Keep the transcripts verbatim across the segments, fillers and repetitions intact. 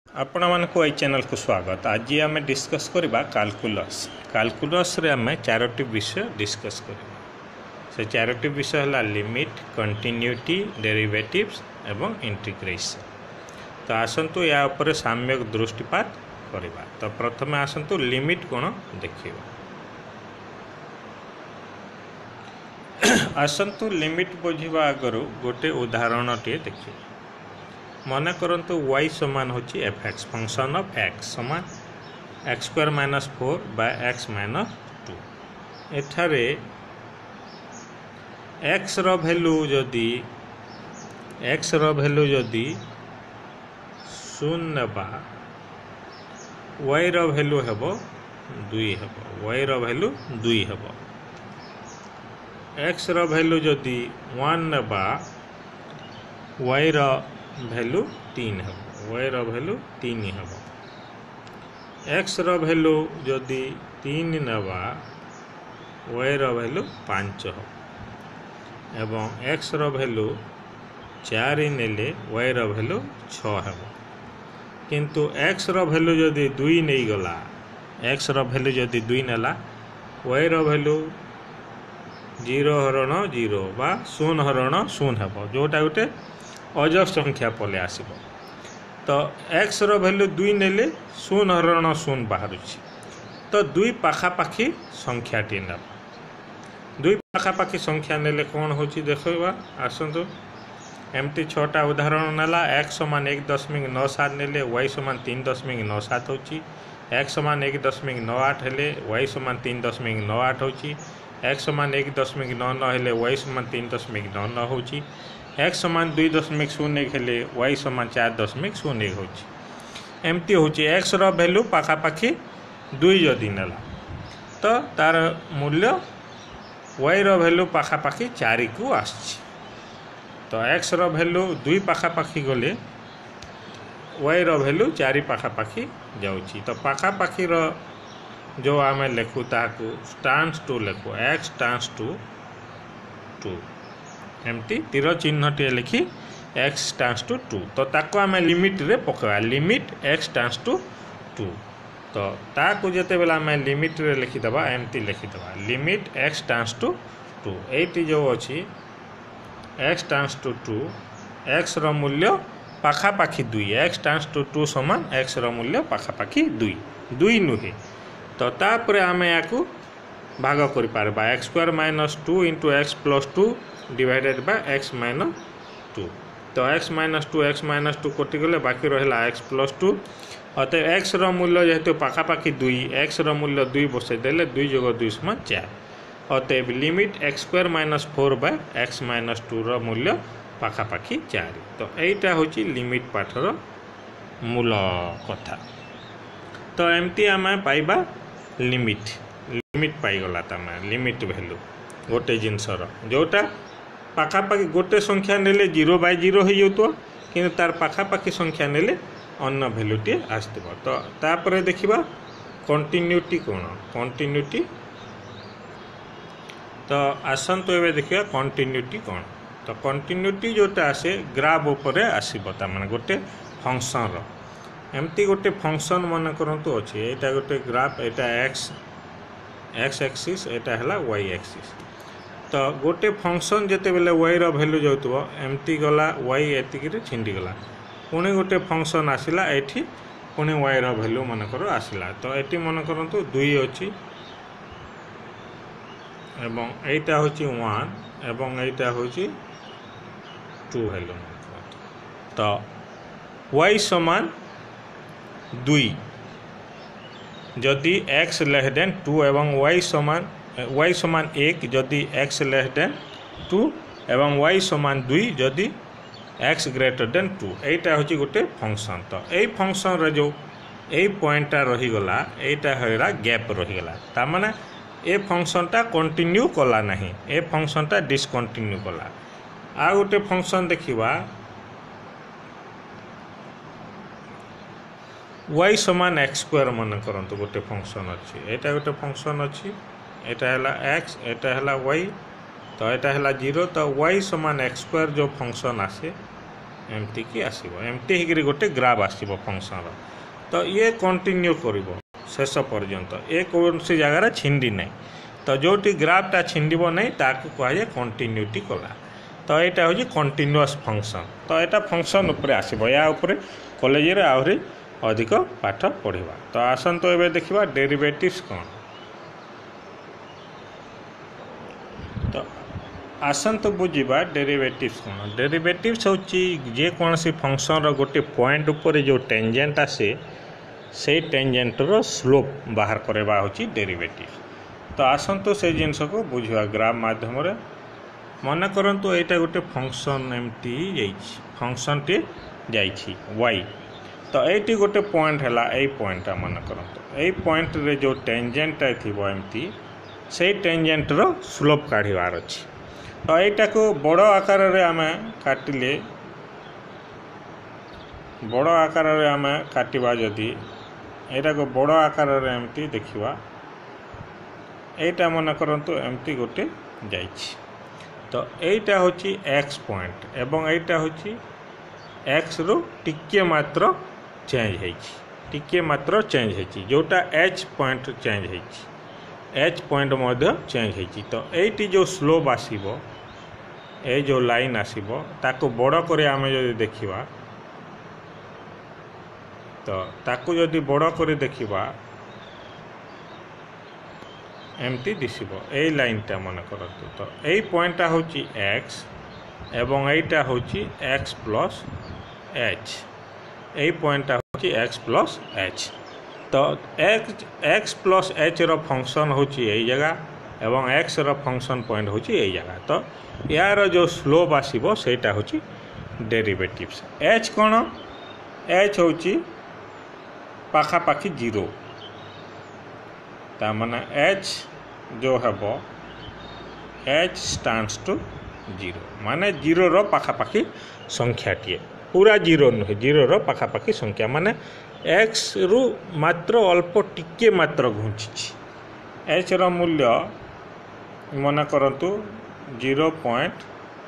आपण मानक ए चैनल को स्वागत। आज आम डिस्कस करवा कैलकुलस कैलकुलस रे आम चारोटी विषय डिस्कस करवा। से चारोटी विषय है लिमिट, कंटिन्यूटी, डेरिवेटिव्स एवं इंटीग्रेशन। तो आसतु या उपरे साम्यक दृष्टिपात करवा। तो प्रथम आसतु लिमिट कौन देखा। आसतु लिमिट बुझा आगु गोटे उदाहरण टे देखिए। मन करंतु y समान होची f x function of x समान x square minus four by x minus two. एठारे x रो वैल्यू जदि x रो वैल्यू जदि शून्य बा y रो वैल्यू हेबो दुई हेबो y रो वैल्यू दुई हेबो। x रो वैल्यू जदि वन बा y रो वैल्यू तीन है y रो वैल्यू तीन हम। x रो वैल्यू जदि तीन नवा y रो वैल्यू पाँच हो एवं x रो वैल्यू चार नेले y रो वैल्यू छः हो। किंतु x रो वैल्यू जदि दुई नहीं गला x रो वैल्यू जदि दुई नेला y रो वैल्यू जीरो हरण जीरो बा शून्य हरण शून्य हो, जोटा गोटे अज संख्या पले आसब। तो x रो वैल्यू दुई नेले शून्य हरण शून्य बाहर। तो दुई पाखापाखी संख्या टी ना दुई पाखापाखी संख्या नेले कौन हो देखा। आसतु एमती छटा उदाहरण नाला x समान एक दशमिक नौ सात नेले y समान तीन दशमिक नौ सात हो। x समान एक दशमिक नौ आठ हेले y समान तीन दशमिक नौ आठ हो। x समान एक दशमिक नौ नौ हेले y समान तीन दशमिक नौ नौ हो। x समान दुई दशमिक शून्य हेले y समान चार दशमिक शून्य होमती हो। एक्स रो वैल्यू पाखापाखी दुई जदि नेला तो तार मूल्य y रो वैल्यू पाखापाखी चार को आस। तो x रो वैल्यू दुई पाखापाखी गले y रो वैल्यू चार पाखापाखी जाऊँगी। तो पाखापाखी रो जो आम लिखु ताकू स्टांस टू लिखु x टांस टू टू एमती तीर चिन्ह टे लिखी x टांस टू टू। तो ताको आम लिमिट रे पकड़ा limit x tends to two. तो ताको जेते बेला आम लिमिट रे लिखिदेबा एमती लिखिदेबा limit x tends to two. एटी जो अच्छी x tends to two x रो मूल्य पाखापाखी दुई x टांस टू टू समान x रो मूल्य पाखापाखी दुई दुई नुहे। तो तापर आम या भाग कर पारबा x square minus two into x plus two divided by x minus two. तो x minus two x minus two कटिगले बाकी रहा एक्स प्लस टू। अतः एक्स रो मूल्य जेहेतु पाखापाखी दुई एक्स रो मूल्य दुई बसईदेले दुई जोग दुई समान चार। अतएव limit x square minus four by x minus two रो मूल्य पाखापाखी चार। तो यहीटा हूँ लिमिट पाठर मूल कथा। तो एमती आम पाइबा लिमिट लिमिट पाईगला लिमिट वैल्यू गोटे जिनसर जोटा पाखापाखी गोटे संख्या नेले जीरो बाय जीरो हो जाऊ कि तार पाखापाखी संख्या नेले अन्न वैल्यूटी आसब। तो तापर देखिबा कंटिन्यूटी कौन कंटिन्यूटी। तो आसतु एवं देखिए कंटिन्यूटी कौन। तो कंटिन्यूटी जोटा आसे ग्राफ उपरे आसब तार गोटे फंक्शन रो एमती गोटे फंक्शन मन करंतु अच्छे यहाँ गोटे ग्राफ एटा एक्स एक्स एक्सिस एटा है वाई एक्सिस। तो गोटे फंक्शन जेते बेले वाई रो वैल्यू जाउतबो एमती गला वाई एतिक छिंडी गला पुणी गोटे फंक्शन आसिला एठी पुणी वाई रो वैल्यू मन कर आसिला। तो एटी मन करंतु दुई अछि एवं एटा होची वन एवं एटा होची टू वैल्यू। तो वाई समान दुई जदि x लेस देन टू एवं y समान y समान एक जदि x लेस देन टू एवं y समान दुई जदि x ग्रेटर देन टू। एटा होची गोटे फंक्शन। तो यही फंक्शन रे जो यही पॉइंटा रहीगला एटा हैरा गैप रहीगला तार माने ए फंक्शनटा कंटिन्यू कला नहीं ए फंक्शनटा डिसकंटिन्यू कला। आ गोटे फंक्शन देखिबा y समान एक्स स्क्वायर मन करंतु गोटे फंक्शन अच्छी एटा गोटे फंक्शन अच्छी एटा है एक्स एटा है y। तो एटा है जीरो। तो y समान एक्स स्क्वायर जो फंक्शन आसे एमती की आसीबो एमती हिकरी गोटे ग्राफ आसीबो फंक्शन तो ये कंटिन्यू करिवो शेष पर्यंत ए कौन सी जगह छिंडी नहीं तो जोटी ग्राफटा छिंडीबो नहीं ताकू कहुए कंटिन्यूटी कला तो यहाँ हूँ कंटिन्यूअस फंक्शन तो यहाँ फंक्शन उपरे आसीबो या उपरे कॉलेज रे आहरी अधिक पाठ पढ़ा तो आसतु एबे देखिबा डेरिवेटिव्स कौन तो आसतु बुझा डेरिवेटिव्स कौन डेरिवेटिव्स होची जे कौन सी फंक्शन रो गोटे पॉइंट ऊपर जो टेंजेंट आसे से टेंजेंट रो स्लोप बाहर करवा होची डेरिवेटिव तो आसतु से जिनस को बुझा ग्राफ माध्यम रे मन करंतु एटा गोटे फंक्शन एमती जाइछि फंक्शन टे जाइछि y तो ये गोटे पॉइंट है यही पॉइंटा मन करंतु एई पॉइंट रे जो टेंजेंट थिबो एमती से टेंजेंट रो स्लोप काढ़ीवार अछि तो एटा को बड़ आकार रे आमे काटिले बड़ आकार रे आमे काटिबा जदी एटा को बड़ आकार रे एमती देखिबा एटा मन करंतु एमती गोटे जाइछि तो एटा होची x पॉइंट एवं एटा होची x रो टिके मात्र चेंज होइछि टिके मात्र चेंज होइछि जोटा h पॉइंट चेंज होइछि h पॉइंट मध्य चेंज होइछि तो एटी जो स्लोप आसीबो ए जो लाइन आसीबो ताको बड़ करे आमे जदि देखिबा तो ताको जदि बड़ करे देखिबा एमती दिसिबो ए लाइनटा मन करतु तो ए पॉइंटटा होची x एवं एटा होची x प्लस h ए पॉइंटटा होची x प्लस h तो x x प्लस h रो फंक्शन होची ए जगह एवं x रो फंक्शन पॉइंट होची ए जगह तो यार जो स्लोप आसीबो सेटा होची डेरिवेटिव्स h कोन h होची पाखा पाखी जीरो ता माने h जो हेबो h स्टैंड्स टू जीरो माने जीरो रो पाखा पाखी संख्या टिए पूरा जीरो नुहे जीरो रो पाखा पाखी संख्या माने x रु मात्र अल्प टिके मात्र घुंची h रो मूल्य मन करंतु zero point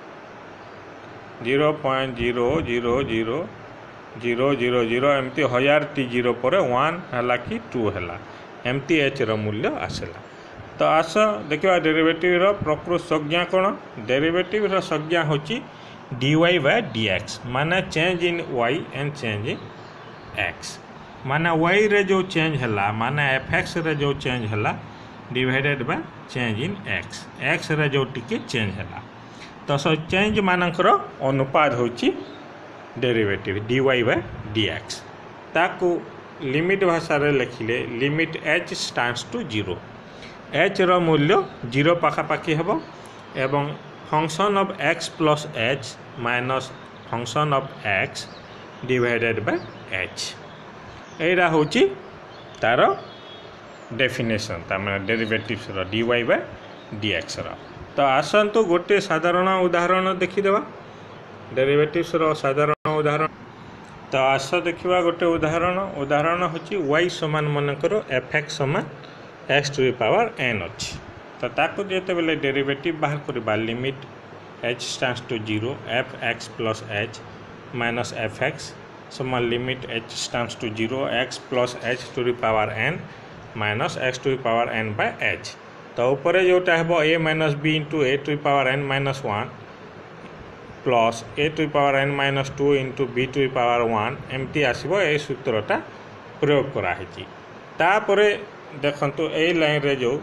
zero point zero zero zero zero zero zero एमती हजार टी जीरो पर वन हला कि टू हला एमती एच रो मूल्य आसला तो आस देखिए डेरिवेटिव रो प्रकृत संज्ञा कौन डेरिवेटिव रो संज्ञा होची dy बाय dx माने change in y and change in x माने y रे जो चेंज हला माने fx रे जो चेंज हला divided by change in x x रे जो टिके चेंज हला तो सो चेंज मानकर अनुपात होची डेरिवेटिव dy बाय dx ताकू लिमिट भाषा रे लिखिले limit h stands to zero h रो मूल्य जीरो पाखा पाखी हेबो एवं function of x plus h minus function of x divided by h एरा होची तार डेफिनेशन ता माने डेरिवेटिव्स रो dy बाय dx रो तो आसंतु गोटे साधारण उदाहरण देखि देबा डेरिवेटिव्स रो साधारण उदाहरण तो आस देखिबा गोटे उदाहरण उदाहरण होची y समान मन करो fx समान x to the power n अछि तो ताको जेते बेले डेरिवेटिव बाहर करबा limit h stands to zero fx plus h minus fx समान limit h stands to zero x plus h to the power n minus x to the power n by h तो ऊपर जोटा हेबो a minus b into a to the power n minus one plus a to the power n minus two into b to the power one एमती आसीबो ए सूत्रटा प्रयोग करा हिची तापरे देखंतु ए लाइन रे जो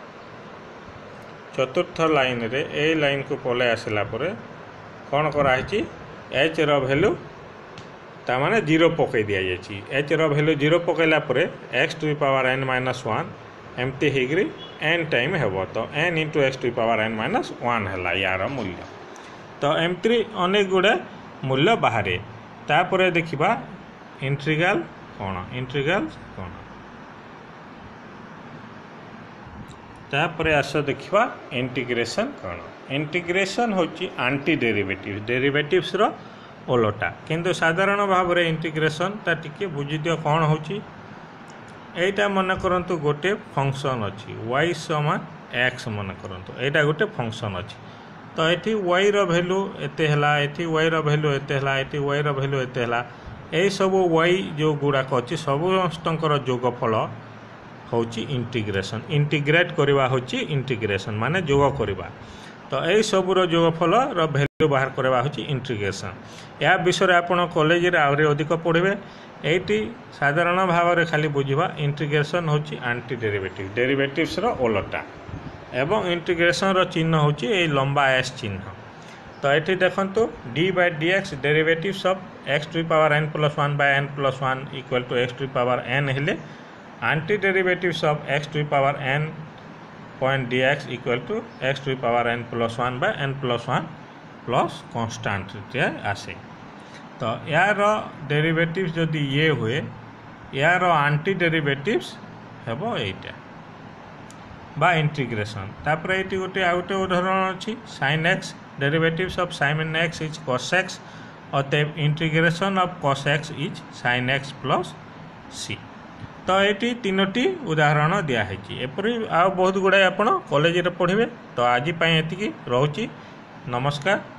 चतुर्थ लाइन रे ए लाइन को पले आसला परे कोन करा हिची h रो वैल्यू ता माने जीरो पकई दिया जायछि h रो वैल्यू जीरो पकैला परे x to the power n minus one एमती हेग्री n टाइम हेबो तो n into x to the power n minus one हला यार मूल्य तो एमती अनेक गुडे मूल्य बाहरे तापरे देखिबा इंटीग्रल कोन इंटीग्रल कोन तापरे आस देखिबा इंटीग्रेशन कोन इंटीग्रेशन होची एंटी डेरिवेटिव डेरिवेटिव्स रो ओलोटा किंतु साधारण भाव रे इंटीग्रेशन ता टिके बुझि दियो कोन होची एटा मन करंतु गोटे फंक्शन अछि y समान x मन करंतु एटा गोटे फंक्शन अछि तो ये वाई रैल्यू एत है ये वाई रैल्यू एत है ये वाई रैल्यू एत है यही सब वाई जो गुड़ाक अच्छी समस्तर जोगफल हूँ इंटीग्रेशन इंटीग्रेट करवा हूँ इंटीग्रेशन माने जोग करवा तो यही सबूर जोगफल भैल्यू बाहर करवा हूँ इंटीग्रेशन या विषय आपड़ कॉलेज रे आहरी अधिक पढ़े ये साधारण भाव में खाली बुझा इंटीग्रेशन हूँ आंटी डेरिवेटिव डेरिवेटिव्स रो ओलटा एवं इंटीग्रेशन रो चिन्ह हूँ ये लंबा एस चिन्ह तो ये देखो d by d x derivatives of x to power n plus one by n plus one equal to x to power n हेले anti derivatives of x to power n point d x equal to x to power n plus one by n plus one plus constant आसे तो यार derivatives जदि ये हुए यार aunty derivatives हेबो एटा बा इंटीग्रेशन तापर ये गोटे आ गोटे उदाहरण अच्छी sine x derivatives of sine x is cos x अतएव integration of cos x is sine x plus c तो ये तीनोटी उदाहरण दिखाई एपरी आ बहुत गुड़ाए आप कॉलेज पढ़े तो आज एति रोची नमस्कार।